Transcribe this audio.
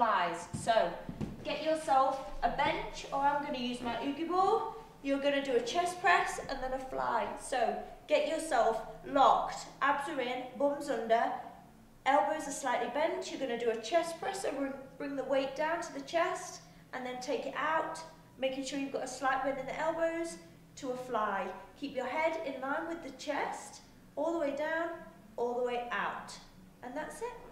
flies. So get yourself a bench, or I'm going to use my Oogie ball. You're going to do a chest press and then a fly. So get yourself locked, abs are in, bums under, elbows are slightly bent. You're going to do a chest press, so bring the weight down to the chest and then take it out, making sure you've got a slight bend in the elbows, to a fly. Keep your head in line with the chest, all the way down, all the way out. And that's it.